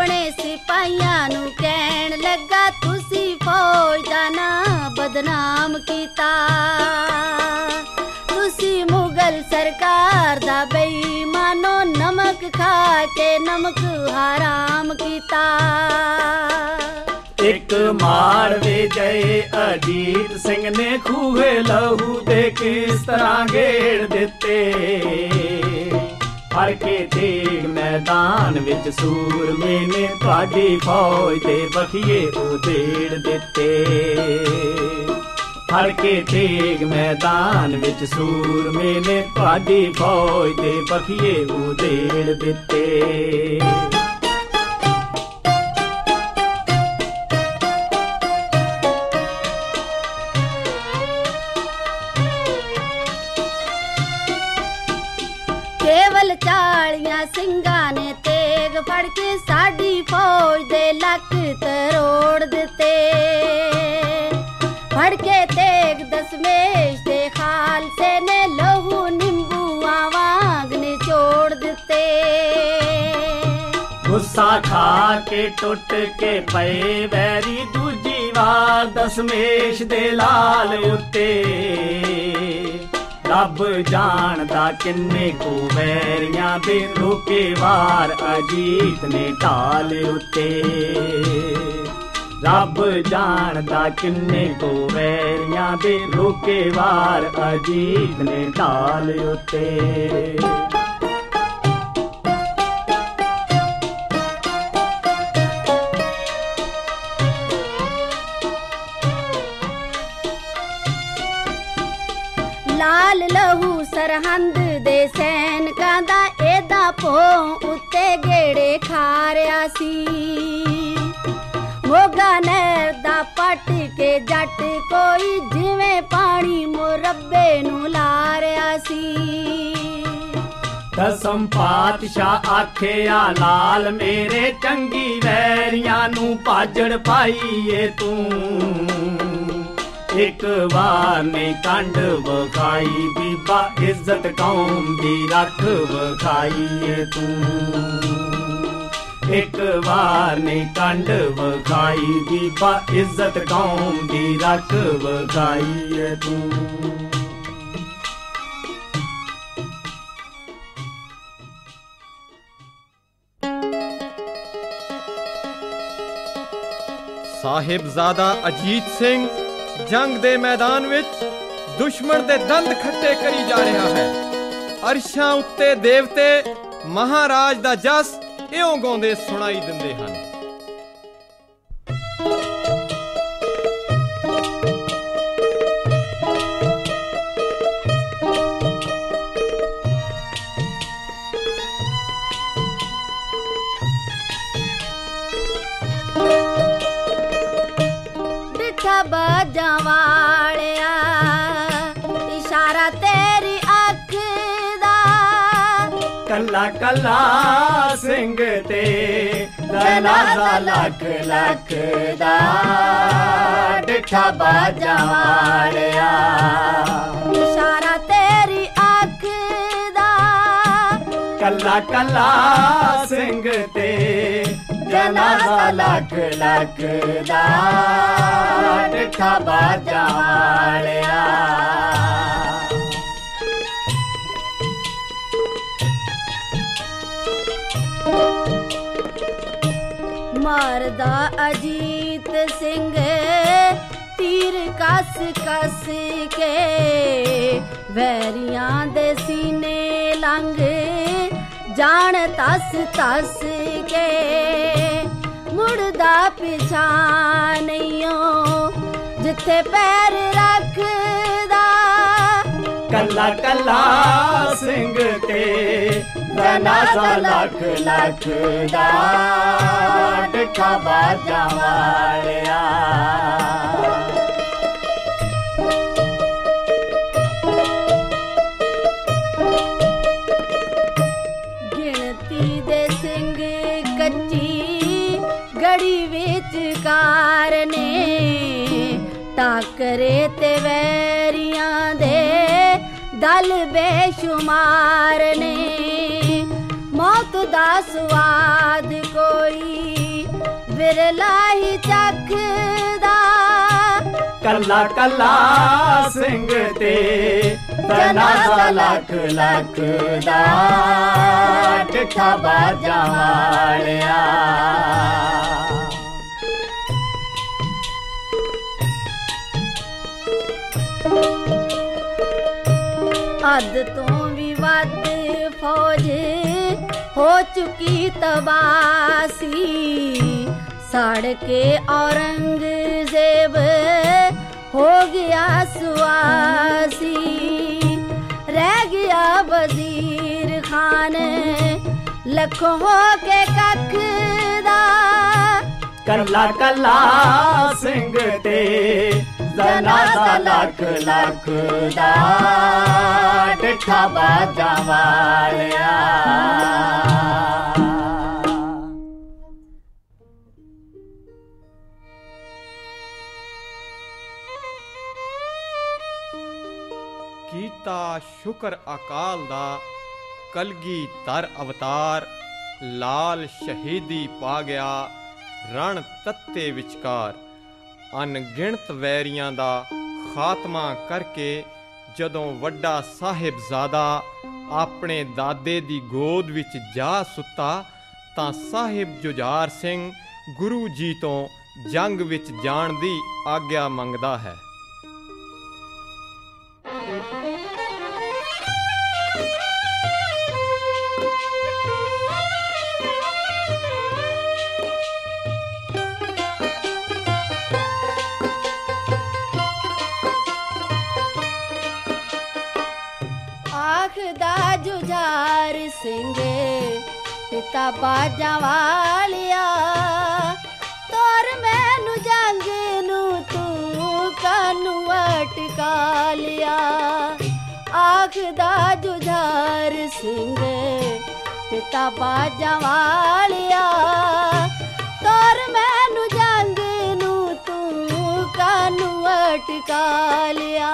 अपने सिपाहियां नू कहन लगा तुसी फौज दा ना बदनाम कीता, तुसी मुगल सरकार दा बेईमानो नमक खा के नमक हराम कीता। एक माड़वे जय अजीत सिंह ने खूहे लहू दे किस तरह घेड़ दिते, फड़ के तेग मैदान विच सूरमे ने तुहाडी फौज दे बखिए उधेड़ दिते, फड़ के तेग मैदान विच सूरमे ने तुहाडी फौज दे बखिए उधेड़ दिते। केवल 40 ਸਿੰਘਾਂ ਨੇ तेग फड़ के साडी फौज दे लक तरोड़ दिते, फड़ के तेग दशमेश दे खालसे ने लहू नींबूआं वांग निचोड़ दिते। गुस्सा खा के टुट के पए वैरी दूजी वार दशमेश दे लाल उत्ते, रब जानदा किन्ने को वैरियां दे रोके वार अजीत ने ढाल उत्ते, रब जानदा किन्ने को वैरियां दे रोके वार अजीत ने ढाल उत्ते। लाल लहू सरहंद दे सैनिकां दा एदा भों उत्ते गेड़े खा रिया सी, मोगा नहर दा पट के जट कोई जिवें पानी मुरब्बे नू ला रिया सी। दसम पातशाह आखेया लाल मेरे चंगी वैरियां नू भाजड़ पाईए तू, एक बार ने कंड वखाई बीबा इज्जत कौम दी रख वखाईए तू, एक बार ने कंड वखाई बीबा इज्जत कौम दी रख वखाईए तू। साहिबजादा अजीत सिंह जंग दे मैदान विच दुश्मन दे दंद खट्टे करी जा रहा है। अरशां उत्ते देवते महाराज दा जस इउं गाउंदे सुनाई दिंदे हन। बाजा वालिया इशारा तेरी अख दा, कल्ला कल्ला सिंह ते जनाजा लख लख दा, डिठा बाजा वालिया इशारा तेरी अख दा, कल्ला कल्ला सिंह ते जनाजा लख लख दा, डिठा बाजा वालिया। मारदा अजीत सिंह तीर कस कस के, वैरियां दे सीने लंघ जान तस तस के, मुड़दा पिछा नहियो जिथे पैर रखदा, कल्ला कल्ला सिंह ते जनाजा लख लख दा, डिठा बाजा वालिया। गिनती दे सिंह कच्ची गड़ी विच कारने, टाकरे ते वैरियां दे दल बेशुमार ने, मौत दा स्वाद कोई बिरला ही चखदा कल्ला कल्ला सिंह ते जनाजा लख लख दा डिठा बाजा वालिया अद तो भी वध फौज हो चुकी तबासी सड़ के औरंगजेब हो गया सुआसी रह गया वजीर खान लखों के कखदा कल्ला कल्ला सिंह ते जनाजा लख लख दा डिठा बाजा वालिया कीता शुक्र अकाल दा कलगी तर अवतार लाल शहीदी पा गया रण तत्ते विचकार अनगिणत वैरियां दा खात्मा करके जदों वड्डा साहिबजादा अपने दादे दी गोद विच जा सुता तां साहिब जुझार सिंह गुरु जी तो जंग विच जाण दी आग्या मंगदा है। जुझार सिंह पिता बाजा वालिया तोर मैनू जंग नू तू कानू अटका लिया आखदा जुझार सिंह पिता बाजा वालिया तोर मैनू जंग नू तू कानू अटका लिया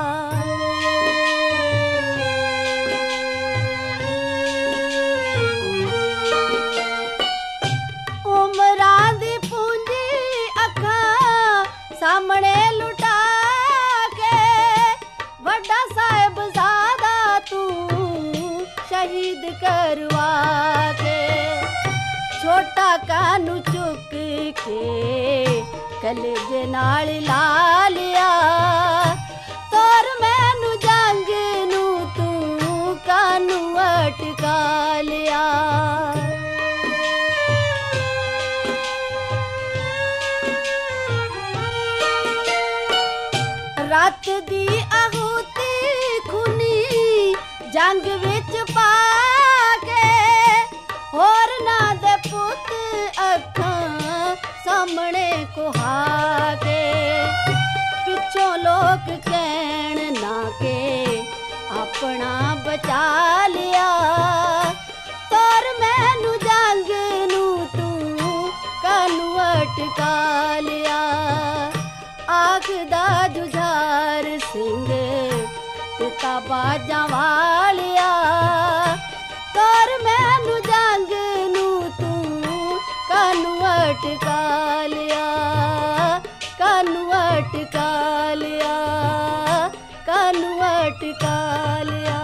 सामने लुटा के वड्डा साहिबजादा तू शहीद करवा के छोटा कानू चुक के कलेजे नाल ला लिया तोर मैनू जंग नू तू कानू अटका लिया रात दी आहूती खूनी जंग विच पा के होर ना दे पुत अखां सामने कुहा के पिछों लोग कहण ना के अपना बचा लिया तोर मैनू जंग नू तू कानू अटका लिया आखदा जुझार सिंह पिता बाजा वालिया तोर मैनू जंग नू तू कानू अटका लिया कानू अटका लिया कानू अटका लिया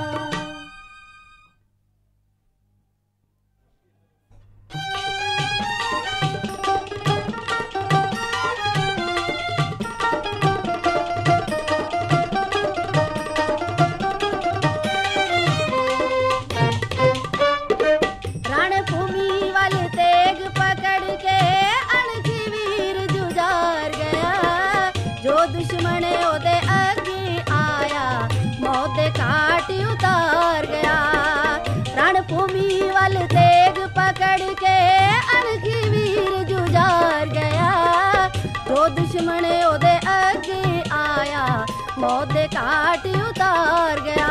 दुश्मन ओदे अगे आया मौत काट उतार गया रणभूमि वाल तेग पकड़ के अणखी वीर जुझार गया जो दुश्मन ओदे अगे आया मौत काट उतार गया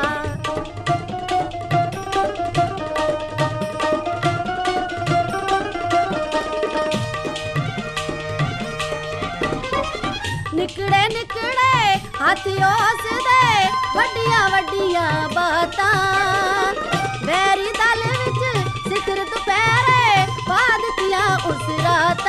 निकड़े निकड़े हाथियों से दे वड्डिया वड्डिया बातां वैरी दल विच सिखर दोपहरे बाद किया उस रात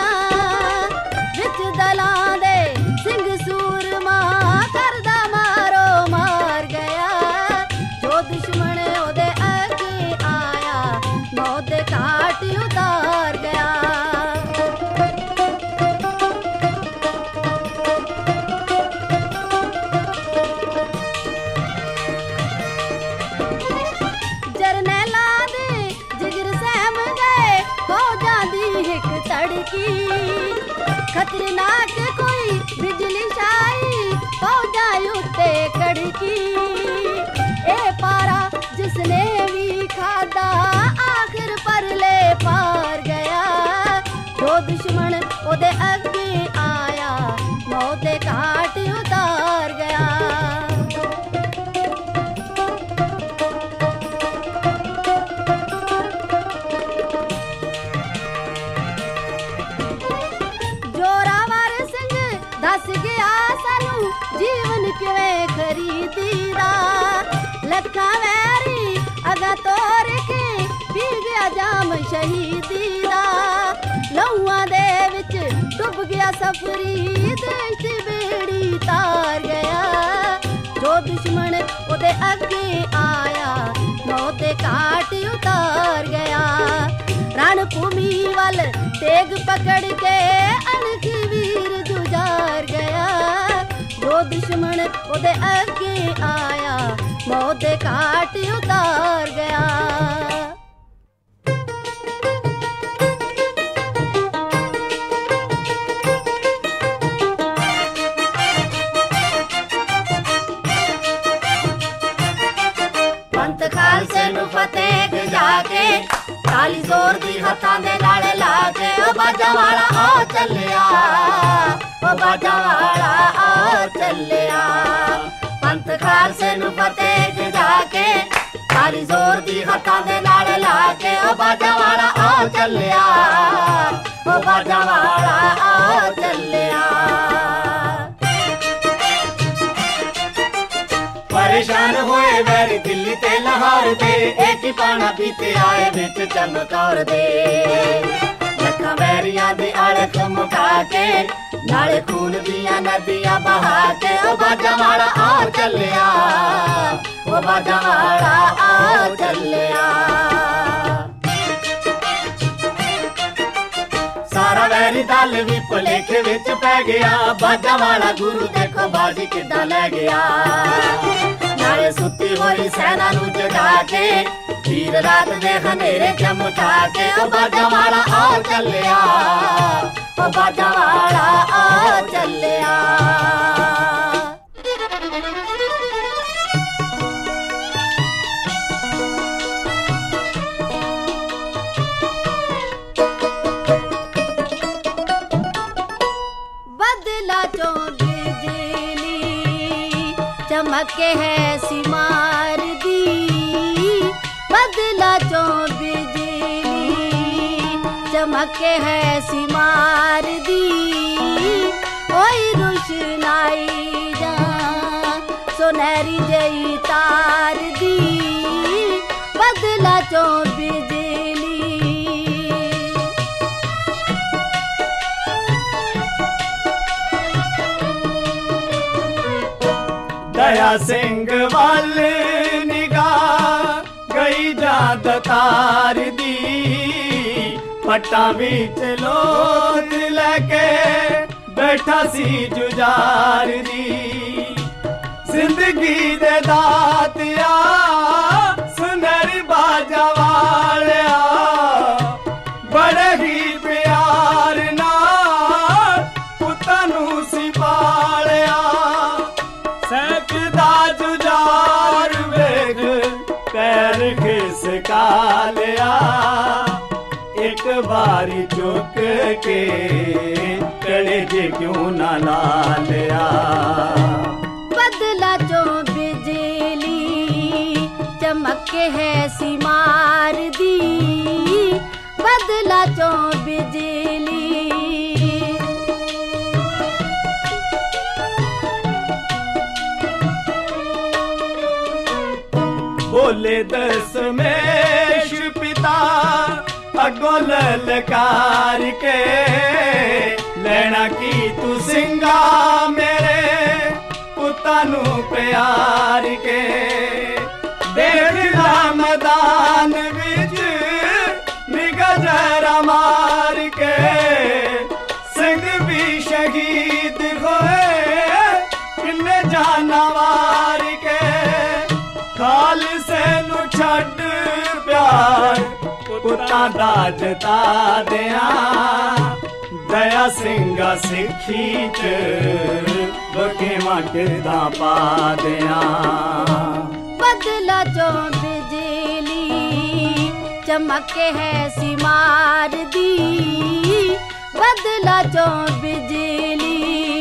हिक तड़की खतरनाक कोई बिजली छाई पौधा उत्ते कड़की ए पारा जिसने भी खादा आखिर परले पार गया जो दुश्मन ओदे अगे आया मौत दे घाट उतार गया दस गया सानू जीवन किवें खरीदीदा लखा वैरी अगा तोर के पी गया जाम शहीदीदा लहुआ दे विच डुब गया सफरी देश दी बेड़ी तार गया जो दुश्मन ओदे अगे आया मौत दे घाट उतार गया रणभूमि वल तेग पकड़ के अणख वीर गुजार गया जो दुश्मन ओदे अगे आया मौत दे घाट उतार गया पंत खालसे नु फतेह जाके ताली जोर दी हथां दे नाल ला के ओ बाजा वाला आ चलिया ओ बाजा वाला आ चलिया पंत खालसे नु फतेह जाके ताली जोर दी हथां दे नाल ला के ओ बाजा वाला आ चलिया ओ बाजा वाला आ चलिया परेशान होए वैरी दिल्ली ते लाहौर दे एक ही पाना पीते आए बिच चमकौर दे लखा वैरियां दे आले मुका के नाले खून दिया नदियां बहा के ओ बाजा वाला आ चलिया ओ बाजा वाला आ चलिया सारा वैरी दल भी भुलेखे विच पै गया बाजा वाला गुरु देखो बाजी किदा लै गया नाले सुती होई सेना नू जगा के वीर रात दे हनेरे चमका के ओ बाजा वाला आ चलिया ओ बाजा वाला आ चलिया बदला चो बिजली चमके है सिमार दी बदला चो बिजली चमके है सिमार दी ओई रोशनाई जा सुनहरी जई तार दी बदला चो बिजली दया सिंह वाल निगाह गई जात तार दी पट्टा बिच लोथ लैके बैठा सी जुजार दी जिंदगी दे दातिया सुनहरी बाजा वालिया बड़े ही प्यार नाल पुत्तां नूं सी पालिया सकदा जुजार वेख पैर खिसका लिया एक बारी चुक के कलेजे क्यों ना ला लिया बदला चो बिजली चमके है सिमार दी बदला चो बिजली बोले दशमेश पिता अगो ललकार के लेना की तू सिंगा मेरे पुत्तां नूं प्यार के देखदा मैदान विच निगाह जरा मार के सिंह भी शहीद होए किन्ने जानवार के खालसे नूं छड्ड प्यार पुत्तां दा जता दियां ਦਇਆ ਸਿੰਘਾ ਸਿੱਖੀ ਚ ਬਕੇਵਾਂ ਕਿਰਦਾਂ ਪਾ ਦਿਆਂ बदला जो बिजली चमके है सिमार दी बदला जो बिजली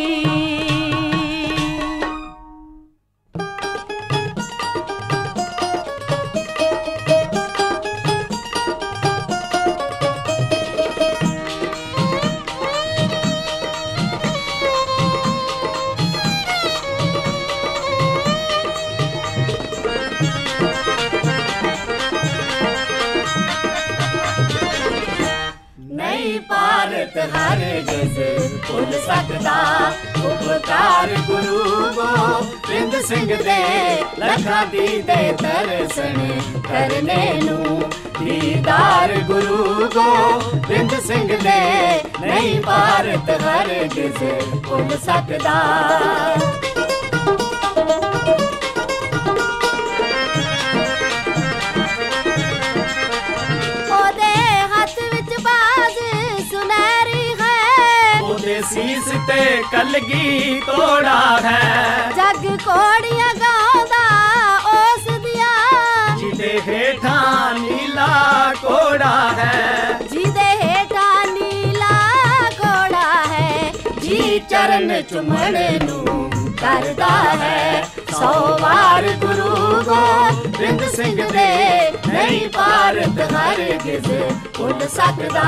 भारत हर गज भुल सकदा उपकार गुरु गोबिंद सिंह दे लखां दी दे दर्शन करने नूं दीदार गुरु गोबिंद सिंह दे नहीं भारत हर गज भुल सकदा सीस ते कलगी तोड़ा है जग कोड़ियां गांदा ओस दिया जिदे हेठा नीला कोड़ा है जिदे हेठा नीला कोड़ा है जी चरण चुमण नूं करदा है 100 वार गुरु गोबिंद सिंह दे नहीं भारत हर गिज भुल सकदा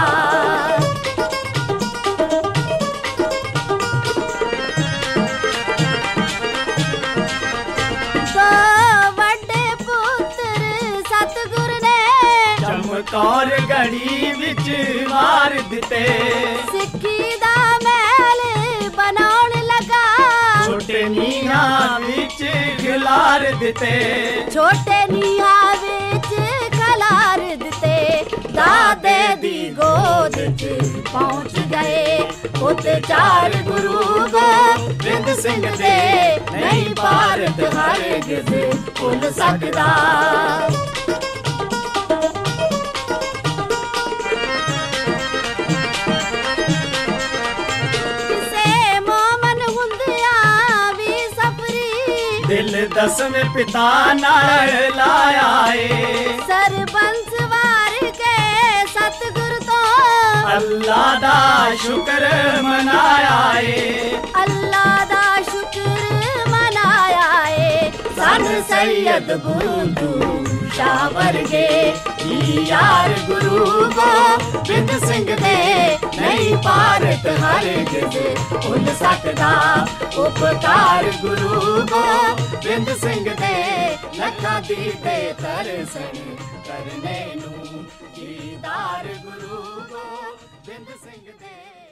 कौर घड़ी विच मार दिते सिक्खी दा महल बनाउण लगा छोटे नीहा विच खिलार दिते छोटे नीहा विच खलार दिते दादे दी गोद च पहुंच गए पुत 4 गुरु गोबिंद सिंह दे नहीं भारत हर गिज भुल सकदा दिल 10वें पिता नाल लाया है सरबंस वार के सतगुर तो अल्लाह दा शुक्र मनाया है अल्लाह दा शुक्र मनाया है सन सैयद गुरु शाह वर्गे यार गुरु गोबिंद सिंह दे नहीं भारत हर गिज भुल सकदा उपकार गुरु गोबिंद सिंह दे लखां दी ते दर्शन करने नूं दीदार गुरु गोबिंद सिंह दे